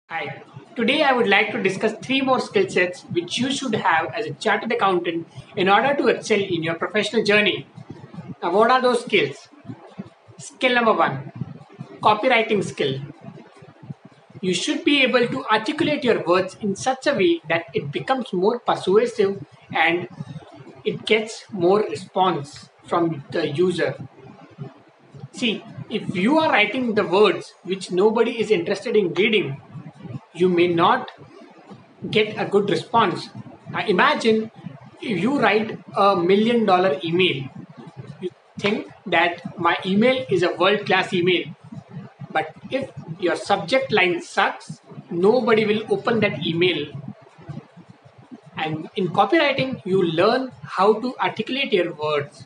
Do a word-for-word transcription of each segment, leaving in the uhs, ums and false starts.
Hi, today I would like to discuss three more skill sets which you should have as a chartered accountant in order to excel in your professional journey. Now, what are those skills? Skill number one, copywriting skill. You should be able to articulate your words in such a way that it becomes more persuasive and it gets more response from the user. See, if you are writing the words which nobody is interested in reading, you may not get a good response. Now imagine if you write a million dollar email. You think that my email is a world class email, but if your subject line sucks, nobody will open that email. And in copywriting, you learn how to articulate your words.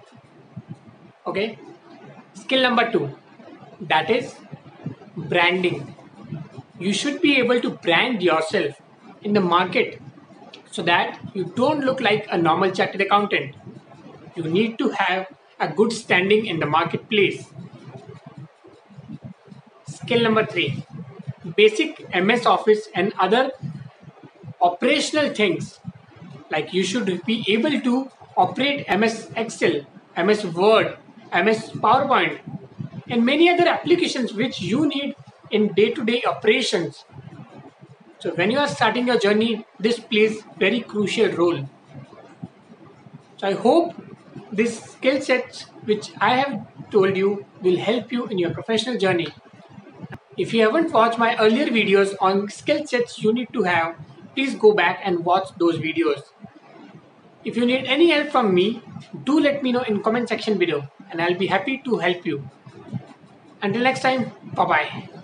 Okay, skill number two, that is branding. You should be able to brand yourself in the market so that you don't look like a normal chartered accountant. You need to have a good standing in the marketplace. Skill number three, basic M S Office and other operational things, like you should be able to operate M S Excel, M S Word, M S PowerPoint, and many other applications which you need in day-to-day operations. So when you are starting your journey, this plays very crucial role. So I hope these skill sets which I have told you will help you in your professional journey. If you haven't watched my earlier videos on skill sets you need to have, please go back and watch those videos. If you need any help from me, do let me know in comment section below and I'll be happy to help you. Until next time, bye bye.